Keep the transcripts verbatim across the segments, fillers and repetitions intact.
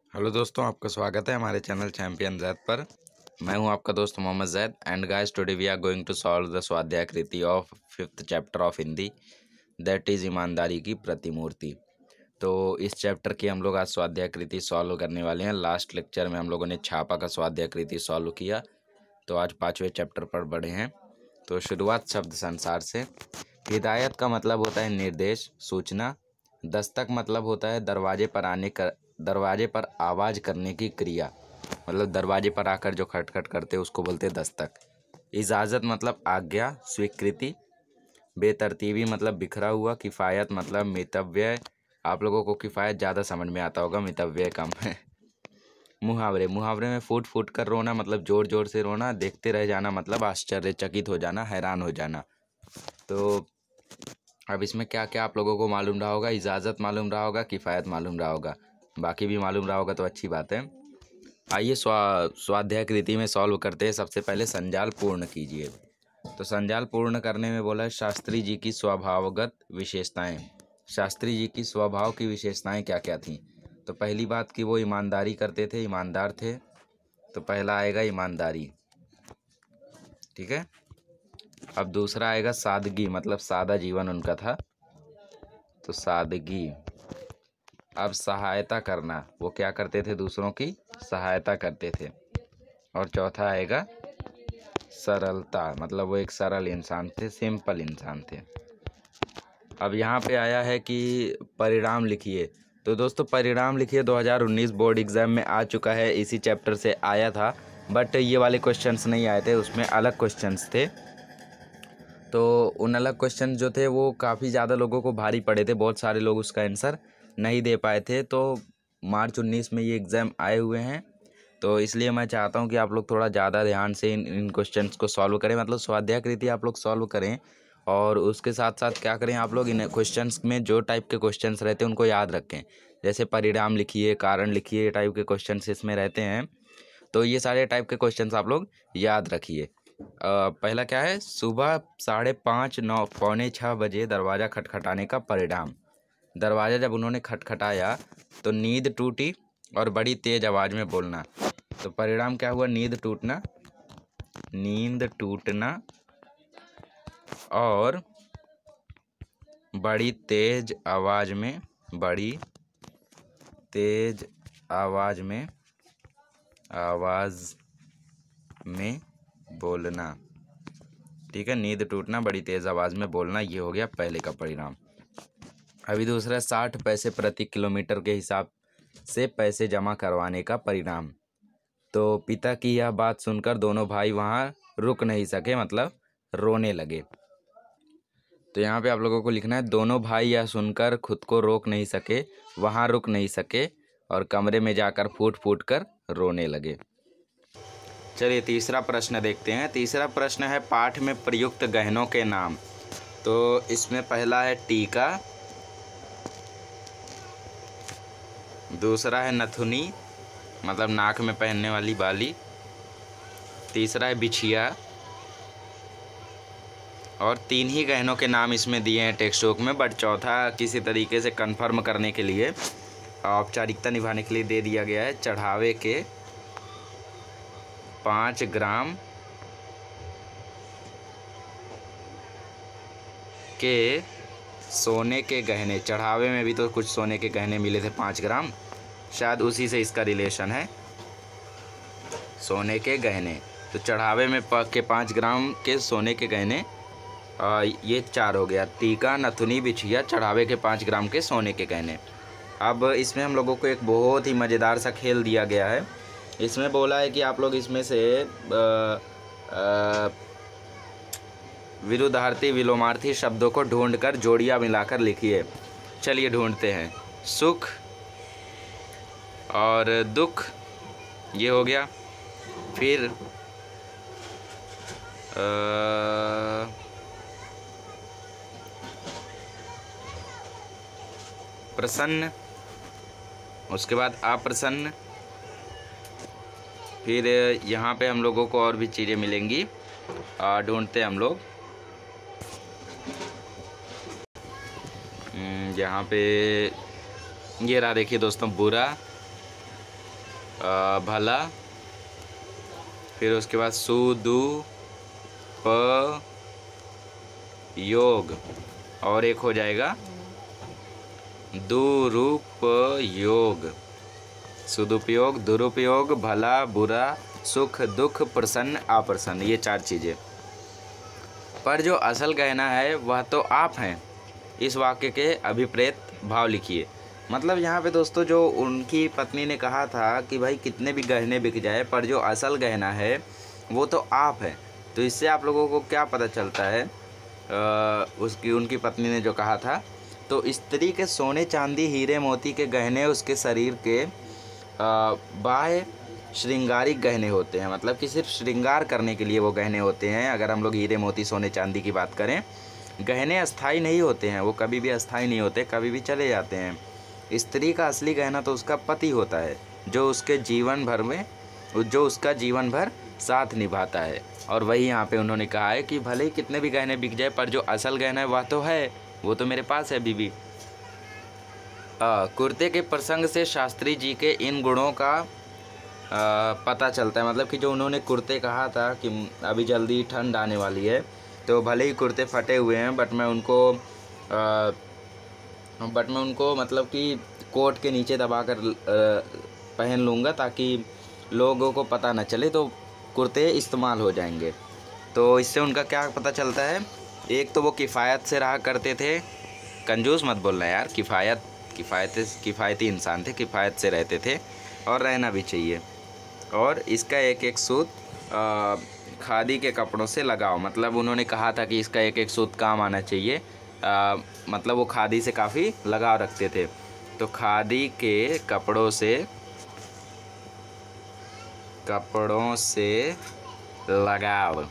Hello दोस्तों, आपका स्वागत है हमारे चैनल चैंपियन जैद पर। मैं हूं आपका दोस्त Mohammad Zaid and guys today we are going to solve the swadhyay kruti of fifth chapter of Hindi, that is ईमानदारी की प्रतिमूर्ति। तो इस चैप्टर की हम लोग आज स्वाध्याय कृति सॉल्व करने वाले हैं। लास्ट लेक्चर में हम लोगों ने छापा का स्वाध्याय कृति सॉल्व किया, तो आज पाँचवें चैप्टर पर बढ़े हैं। तो शुरुआत शब्द संसार से। हिदायत का मतलब होता है निर्देश, सूचना। दस्तक मतलब होता है दरवाजे पर आने का दरवाजे पर आवाज़ करने की क्रिया, मतलब दरवाजे पर आकर जो खटखट करते उसको बोलते हैं दस्तक। इजाज़त मतलब आज्ञा, स्वीकृति। बेतरतीबी मतलब बिखरा हुआ। किफ़ायत मतलब मितव्यय। आप लोगों को किफ़ायत ज़्यादा समझ में आता होगा, मितव्यय कम है। मुहावरे मुहावरे में फूट फूट कर रोना मतलब ज़ोर ज़ोर से रोना। देखते रह जाना मतलब आश्चर्यचकित हो जाना, हैरान हो जाना। तो अब इसमें क्या क्या आप लोगों को मालूम रहा होगा। इजाज़त मालूम रहा होगा, किफ़ायत मालूम रहा होगा, बाकी भी मालूम रहा होगा तो अच्छी बात है। आइए स्वा स्वाध्याय कृति में सॉल्व करते हैं। सबसे पहले संजाल पूर्ण कीजिए। तो संजाल पूर्ण करने में बोला है शास्त्री जी की स्वभावगत विशेषताएं। शास्त्री जी की स्वभाव की विशेषताएं क्या क्या थीं। तो पहली बात कि वो ईमानदारी करते थे, ईमानदार थे। तो पहला आएगा ईमानदारी, ठीक है। अब दूसरा आएगा सादगी, मतलब सादा जीवन उनका था, तो सादगी। अब सहायता करना, वो क्या करते थे, दूसरों की सहायता करते थे। और चौथा आएगा सरलता, मतलब वो एक सरल इंसान थे, सिंपल इंसान थे। अब यहाँ पे आया है कि परिणाम लिखिए। तो दोस्तों परिणाम लिखिए दो हज़ार उन्नीस बोर्ड एग्ज़ाम में आ चुका है, इसी चैप्टर से आया था, बट ये वाले क्वेश्चंस नहीं आए थे, उसमें अलग क्वेश्चंस थे। तो उन अलग क्वेश्चन जो थे वो काफ़ी ज़्यादा लोगों को भारी पड़े थे, बहुत सारे लोग उसका आंसर नहीं दे पाए थे। तो मार्च उन्नीस में ये एग्ज़ाम आए हुए हैं, तो इसलिए मैं चाहता हूँ कि आप लोग थोड़ा ज़्यादा ध्यान से इन इन क्वेश्चंस को सॉल्व करें, मतलब स्वाध्याय कृति आप लोग सॉल्व करें। और उसके साथ साथ क्या करें, आप लोग इन क्वेश्चंस में जो टाइप के क्वेश्चंस रहते हैं उनको याद रखें। जैसे परिणाम लिखिए, कारण लिखिए, ये टाइप के क्वेश्चंस इसमें रहते हैं। तो ये सारे टाइप के क्वेश्चंस आप लोग याद रखिए। पहला क्या है, सुबह साढ़े पाँच नौ पौने छः बजे दरवाज़ा खटखटाने का परिणाम। दरवाज़ा जब उन्होंने खटखटाया तो नींद टूटी और बड़ी तेज़ आवाज़ में बोलना। तो परिणाम क्या हुआ, नींद टूटना, नींद टूटना और बड़ी तेज़ आवाज़ में, बड़ी तेज़ आवाज़ में आवाज़ में बोलना, ठीक है। नींद टूटना, बड़ी तेज़ आवाज़ में बोलना, ये हो गया पहले का परिणाम। अभी दूसरा, साठ पैसे प्रति किलोमीटर के हिसाब से पैसे जमा करवाने का परिणाम। तो पिता की यह बात सुनकर दोनों भाई वहाँ रुक नहीं सके, मतलब रोने लगे। तो यहाँ पे आप लोगों को लिखना है, दोनों भाई यह सुनकर खुद को रोक नहीं सके, वहाँ रुक नहीं सके और कमरे में जाकर फूट फूट कर रोने लगे। चलिए तीसरा प्रश्न देखते हैं। तीसरा प्रश्न है पाठ में प्रयुक्त गहनों के नाम। तो इसमें पहला है टीका, दूसरा है नथुनी, मतलब नाक में पहनने वाली बाली, तीसरा है बिछिया, और तीन ही गहनों के नाम इसमें दिए हैं टेक्स्ट बुक में, बट चौथा किसी तरीके से कंफर्म करने के लिए, औपचारिकता निभाने के लिए दे दिया गया है। चढ़ावे के पाँच ग्राम के सोने के गहने। चढ़ावे में भी तो कुछ सोने के गहने मिले थे पाँच ग्राम, शायद उसी से इसका रिलेशन है, सोने के गहने। तो चढ़ावे में के पाँच ग्राम के सोने के गहने, आ, ये चार हो गया, टीका, नथुनी, बिछिया, चढ़ावे के पाँच ग्राम के सोने के गहने। अब इसमें हम लोगों को एक बहुत ही मज़ेदार सा खेल दिया गया है। इसमें बोला है कि आप लोग इसमें से विरुद्धार्थी विलोमार्थी शब्दों को ढूंढकर जोड़ियाँ मिलाकर लिखिए। चलिए ढूंढते हैं। सुख और दुख, ये हो गया। फिर आ, प्रसन्न, उसके बाद अप्रसन्न, फिर यहाँ पे हम लोगों को और भी चीज़ें मिलेंगी, ढूंढते हैं हम लोग। यहाँ पे ये रहा, देखिए दोस्तों, बुरा, भला, फिर उसके बाद सुदुपयोग, और एक हो जाएगा दुरुपयोग। सदुपयोग, दुरुपयोग, भला, बुरा, सुख, दुख, प्रसन्न, अप्रसन्न, ये चार चीज़ें। पर जो असल गहना है वह तो आप हैं। इस वाक्य के अभिप्रेत भाव लिखिए। मतलब यहाँ पे दोस्तों जो उनकी पत्नी ने कहा था कि भाई कितने भी गहने बिक जाए पर जो असल गहना है वो तो आप हैं। तो इससे आप लोगों को क्या पता चलता है, आ, उसकी उनकी पत्नी ने जो कहा था, तो स्त्री के सोने चांदी हीरे मोती के गहने उसके शरीर के बाह्य श्रृंगारिक गहने होते हैं। मतलब कि सिर्फ श्रृंगार करने के लिए वो गहने होते हैं। अगर हम लोग हीरे मोती सोने चांदी की बात करें, गहने अस्थाई नहीं होते हैं, वो कभी भी अस्थाई नहीं होते, कभी भी चले जाते हैं। स्त्री का असली गहना तो उसका पति होता है, जो उसके जीवन भर में जो उसका जीवन भर साथ निभाता है। और वही यहाँ पे उन्होंने कहा है कि भले ही कितने भी गहने बिक जाए पर जो असल गहना है वह तो है, वो तो मेरे पास है बीबी। कुर्ते के प्रसंग से शास्त्री जी के इन गुणों का आ, पता चलता है। मतलब कि जो उन्होंने कुर्ते कहा था कि अभी जल्दी ठंड आने वाली है, तो भले ही कुर्ते फटे हुए हैं बट मैं उनको आ, बट मैं उनको मतलब कि कोट के नीचे दबा कर पहन लूँगा ताकि लोगों को पता न चले, तो कुर्ते इस्तेमाल हो जाएंगे। तो इससे उनका क्या पता चलता है, एक तो वो किफ़ायत से रहा करते थे, कंजूस मत बोलना यार, किफ़ायत किफ़ायत किफ़ायती इंसान थे, किफ़ायत से रहते थे और रहना भी चाहिए। और इसका एक एक सूत खादी के कपड़ों से लगाओ। मतलब उन्होंने कहा था कि इसका एक एक सूत काम आना चाहिए। आ, मतलब वो खादी से काफ़ी लगाव रखते थे, तो खादी के कपड़ों से कपड़ों से लगाव।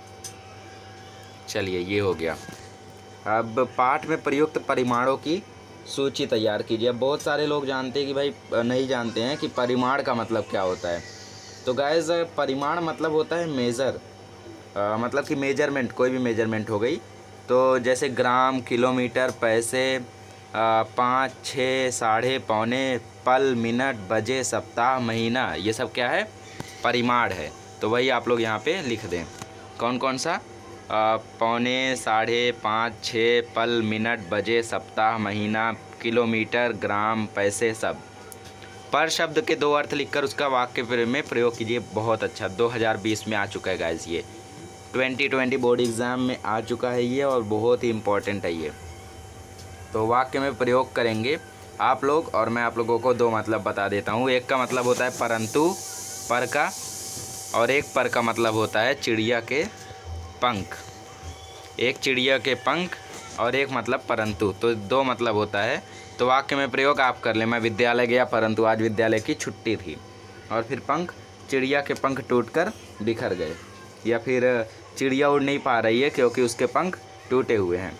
चलिए ये हो गया। अब पाठ में प्रयुक्त परिमाणों की सूची तैयार कीजिए। अब बहुत सारे लोग जानते हैं कि भाई नहीं जानते हैं कि परिमाण का मतलब क्या होता है। तो गाइस परिमाण मतलब होता है मेज़र, मतलब कि मेजरमेंट, कोई भी मेजरमेंट हो गई। तो जैसे ग्राम, किलोमीटर, पैसे, पाँच, छः, साढ़े, पौने, पल, मिनट, बजे, सप्ताह, महीना, ये सब क्या है, परिमाण है। तो वही आप लोग यहाँ पे लिख दें। कौन कौन सा, पौने, साढ़े, पाँच, छः, पल, मिनट, बजे, सप्ताह, महीना, किलोमीटर, ग्राम, पैसे, सब। पर शब्द के दो अर्थ लिखकर उसका वाक्य में प्रयोग कीजिए। बहुत अच्छा, दो हज़ार बीस में आ चुका है गाइस, ये ट्वेंटी ट्वेंटी बोर्ड एग्ज़ाम में आ चुका है ये, और बहुत ही इम्पोर्टेंट है ये। तो वाक्य में प्रयोग करेंगे आप लोग, और मैं आप लोगों को दो मतलब बता देता हूँ। एक का मतलब होता है परंतु, पर का, और एक पर का मतलब होता है चिड़िया के पंख। एक चिड़िया के पंख और एक मतलब परंतु, तो दो मतलब होता है। तो वाक्य में प्रयोग आप कर लें। मैं विद्यालय गया परंतु आज विद्यालय की छुट्टी थी। और फिर पंख, चिड़िया के पंख टूटकर बिखर गए, या फिर चिड़िया उड़ नहीं पा रही है क्योंकि उसके पंख टूटे हुए हैं।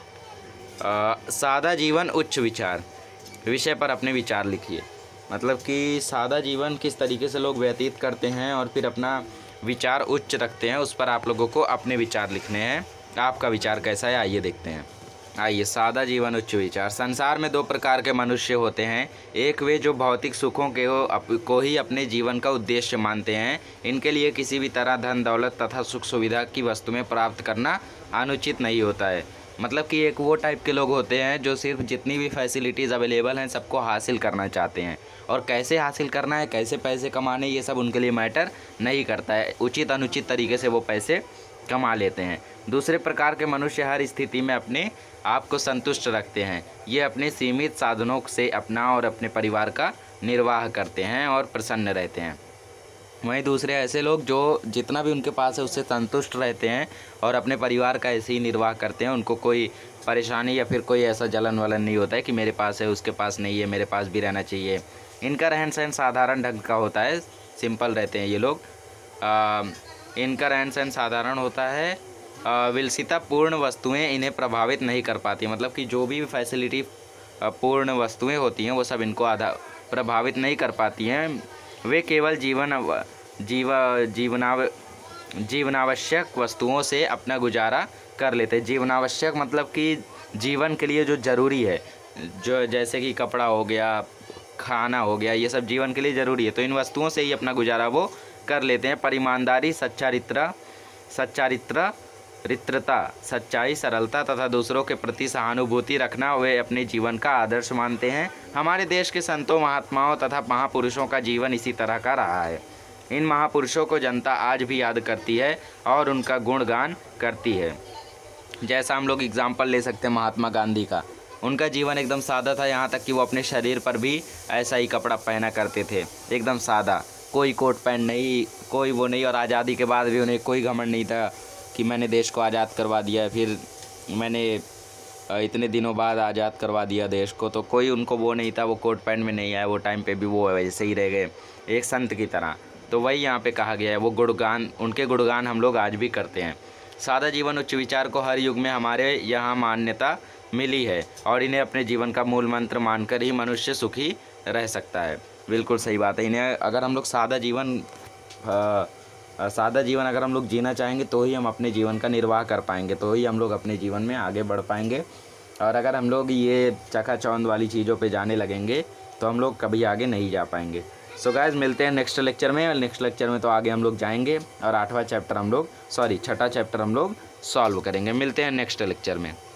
आ, सादा जीवन उच्च विचार, विषय पर अपने विचार लिखिए। मतलब कि सादा जीवन किस तरीके से लोग व्यतीत करते हैं और फिर अपना विचार उच्च रखते हैं, उस पर आप लोगों को अपने विचार लिखने हैं। आपका विचार कैसा है आइए देखते हैं। आइए, सादा जीवन उच्च विचार। संसार में दो प्रकार के मनुष्य होते हैं। एक वे जो भौतिक सुखों के को ही अपने जीवन का उद्देश्य मानते हैं। इनके लिए किसी भी तरह धन दौलत तथा सुख सुविधा की वस्तुएं प्राप्त करना अनुचित नहीं होता है। मतलब कि एक वो टाइप के लोग होते हैं जो सिर्फ जितनी भी फैसिलिटीज़ अवेलेबल हैं सबको हासिल करना चाहते हैं, और कैसे हासिल करना है, कैसे पैसे कमाने, ये सब उनके लिए मैटर नहीं करता है। उचित अनुचित तरीके से वो पैसे कमा लेते हैं। दूसरे प्रकार के मनुष्य हर स्थिति में अपने आप को संतुष्ट रखते हैं। ये अपने सीमित साधनों से अपना और अपने परिवार का निर्वाह करते हैं और प्रसन्न रहते हैं। वहीं दूसरे ऐसे लोग जो जितना भी उनके पास है उससे संतुष्ट रहते हैं और अपने परिवार का ऐसे ही निर्वाह करते हैं। उनको कोई परेशानी या फिर कोई ऐसा जलन वलन नहीं होता है कि मेरे पास है उसके पास नहीं है, मेरे पास भी रहना चाहिए। इनका रहन सहन साधारण ढंग का होता है, सिंपल रहते हैं ये लोग। आ, इनका रहन सहन साधारण होता है। विलसिता पूर्ण वस्तुएं इन्हें प्रभावित नहीं कर पाती। मतलब कि जो भी फैसिलिटी पूर्ण वस्तुएं होती हैं वो सब इनको आधा प्रभावित नहीं कर पाती हैं। वे केवल जीवन जीवा जीवनाव जीवनावश्यक वस्तुओं से अपना गुजारा कर लेते हैं। जीवनावश्यक मतलब कि जीवन के लिए जो ज़रूरी है, जो जैसे कि कपड़ा हो गया, खाना हो गया, ये सब जीवन के लिए ज़रूरी है, तो इन वस्तुओं से ही अपना गुजारा वो कर लेते हैं। पर ईमानदारी, सच्चारित्र सच्चारित्र रित्रता, सच्चाई, सरलता तथा दूसरों के प्रति सहानुभूति रखना वे अपने जीवन का आदर्श मानते हैं। हमारे देश के संतों, महात्माओं तथा महापुरुषों का जीवन इसी तरह का रहा है। इन महापुरुषों को जनता आज भी याद करती है और उनका गुणगान करती है। जैसा हम लोग एग्जाम्पल ले सकते हैं महात्मा गांधी का, उनका जीवन एकदम सादा था, यहाँ तक कि वो अपने शरीर पर भी ऐसा ही कपड़ा पहना करते थे, एकदम सादा, कोई कोट पैंट नहीं, कोई वो नहीं। और आज़ादी के बाद भी उन्हें कोई घमंड नहीं था कि मैंने देश को आज़ाद करवा दिया, फिर मैंने इतने दिनों बाद आज़ाद करवा दिया देश को, तो कोई उनको वो नहीं था, वो कोट पैंट में नहीं आया, वो टाइम पे भी वो वैसे ही रह गए एक संत की तरह। तो वही यहाँ पे कहा गया है, वो गुणगान, उनके गुणगान हम लोग आज भी करते हैं। सादा जीवन, उच्च विचार को हर युग में हमारे यहाँ मान्यता मिली है और इन्हें अपने जीवन का मूल मंत्र मानकर ही मनुष्य सुखी रह सकता है। बिल्कुल सही बात है। इन्हें अगर हम लोग सादा जीवन आ, सादा जीवन अगर हम लोग जीना चाहेंगे तो ही हम अपने जीवन का निर्वाह कर पाएंगे, तो ही हम लोग अपने जीवन में आगे बढ़ पाएंगे। और अगर हम लोग ये चकाचौंध वाली चीज़ों पे जाने लगेंगे तो हम लोग कभी आगे नहीं जा पाएंगे। सो गाइस, मिलते हैं नेक्स्ट लेक्चर में। नेक्स्ट लेक्चर में तो आगे हम लोग जाएंगे और आठवां चैप्टर हम लोग सॉरी छठा चैप्टर हम लोग सॉल्व करेंगे। मिलते हैं नेक्स्ट लेक्चर में।